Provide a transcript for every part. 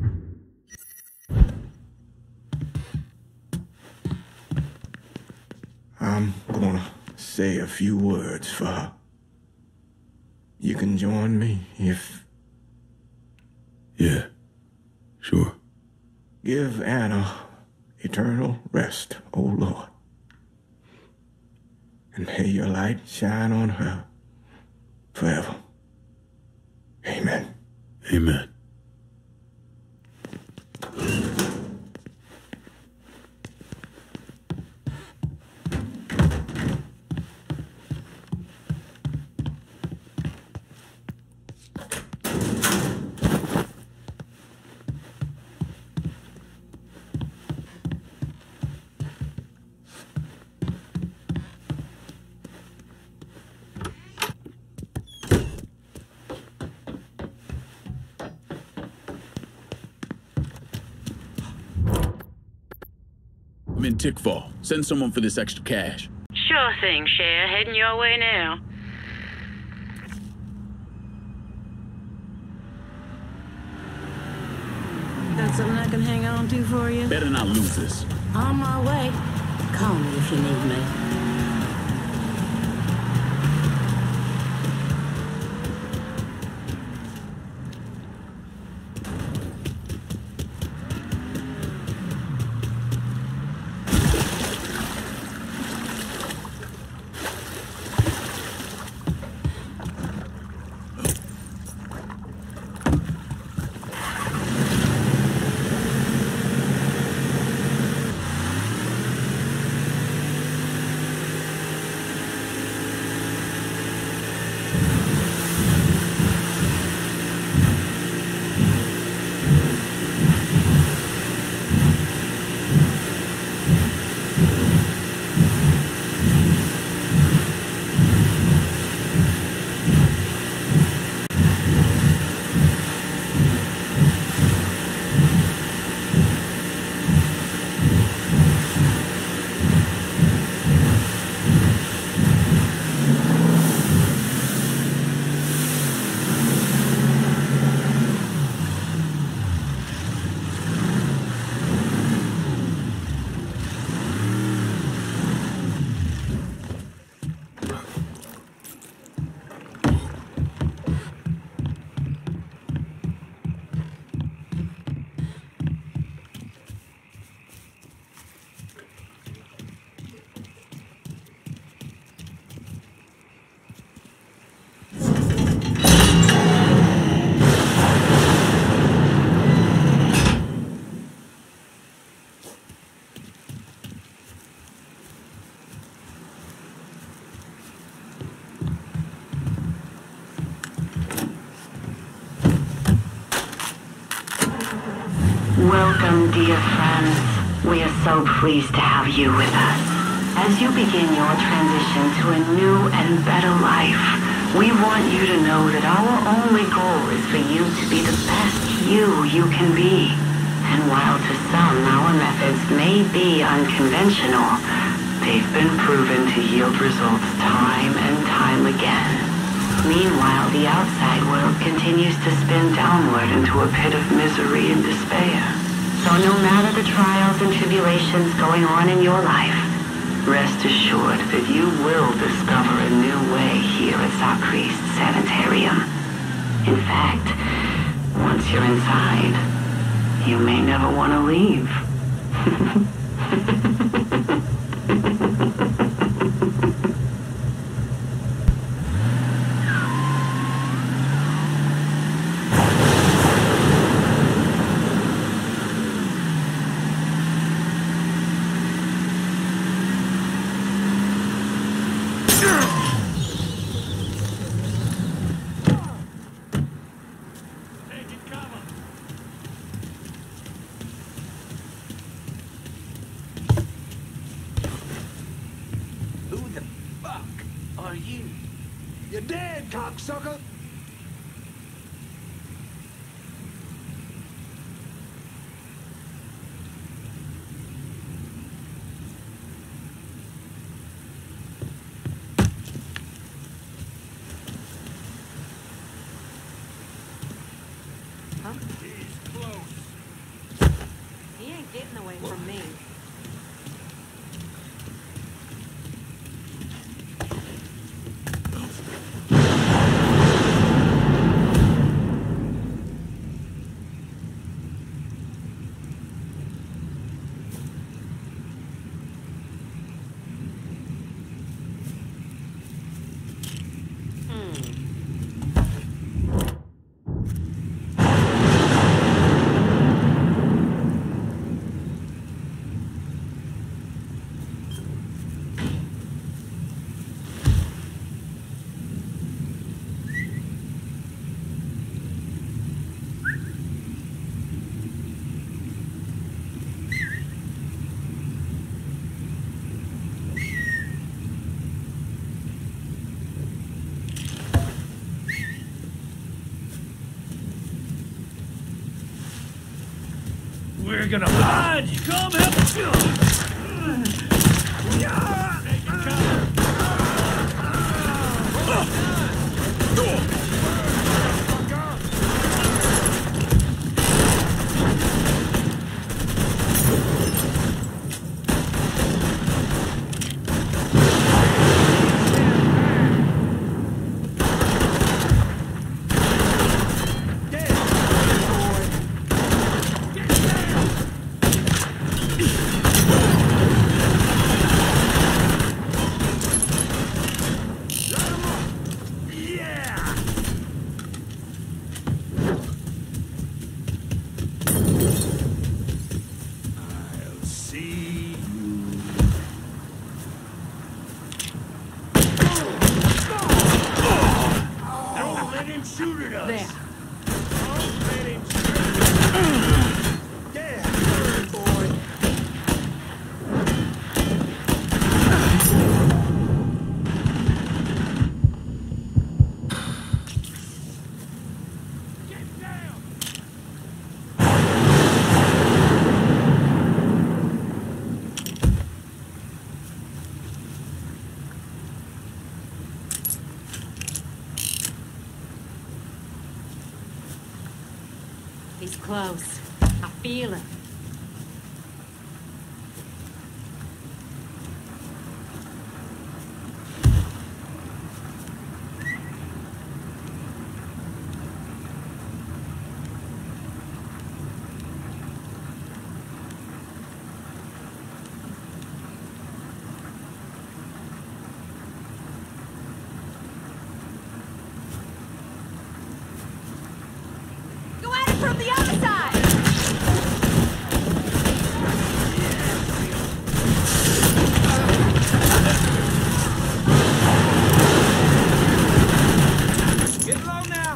I'm gonna say a few words for her. You can join me if... Yeah, sure. Give Anna eternal rest, O Lord. And may your light shine on her forever. Amen. Amen. I'm in Tickfall. Send someone for this extra cash. Sure thing, Cher. Heading your way now. Got something I can hang on to for you? Better not lose this. On my way. Call me if you need me. Welcome, dear friends. We are so pleased to have you with us. As you begin your transition to a new and better life, we want you to know that our only goal is for you to be the best you can be. And while to some our methods may be unconventional, they've been proven to yield results time and time again. Meanwhile, the outside world continues to spin downward into a pit of misery and despair. So no matter the trials and tribulations going on in your life, rest assured that you will discover a new way here at Zakri's sanatorium. In fact, once you're inside, you may never want to leave. You're dead, cocksucker! Huh? He's close. from me. We're gonna hide! Come help us! He's close. I feel it. From the other side! Get low now!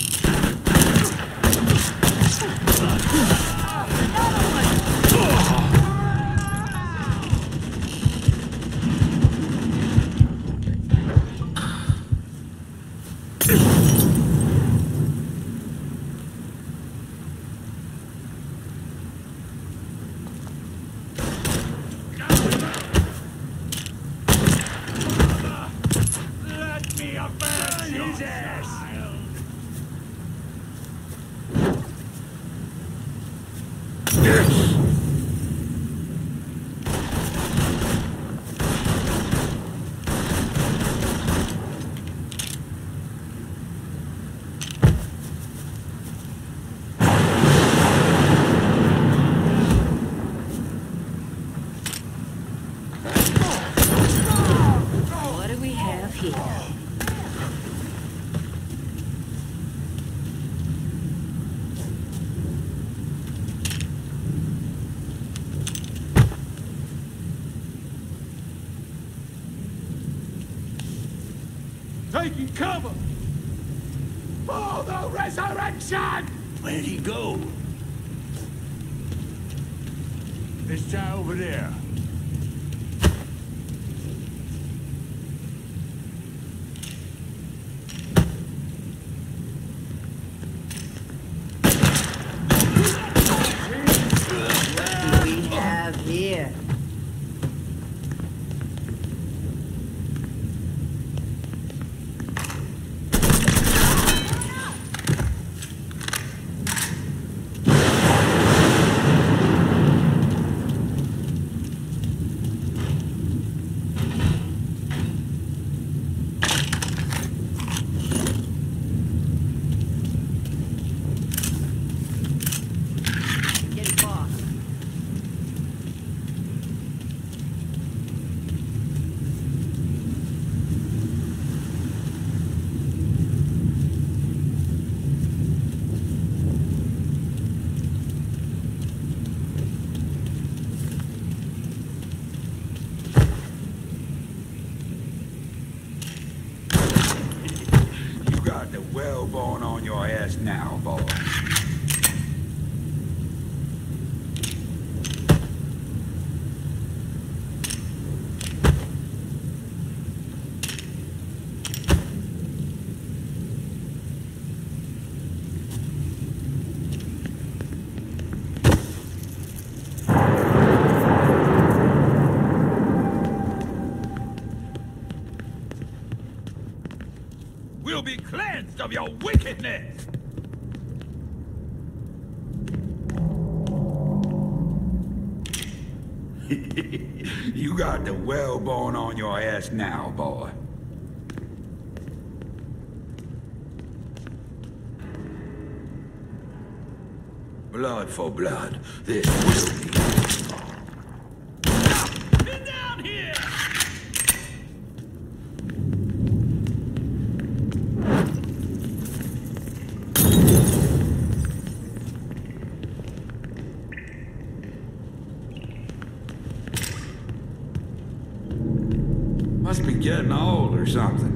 What do we have here? Taking cover! For the resurrection! Where'd he go? This guy over there. What do we have here? wickedness! You got the whalebone on your ass now, boy. Blood for blood. This will be. Get down here! Must be getting old or something.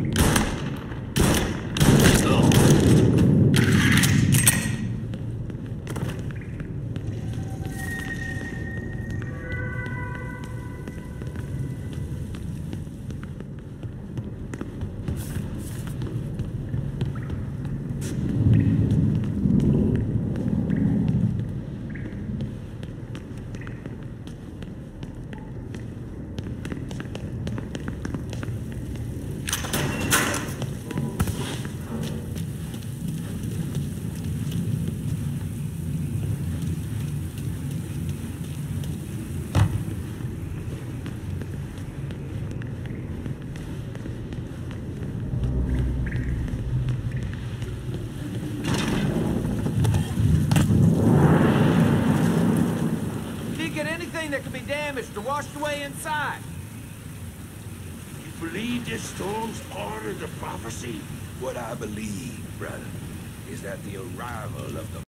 That could be damaged or washed away inside. You believe this storm's part of the prophecy? What I believe, brother, is that the arrival of the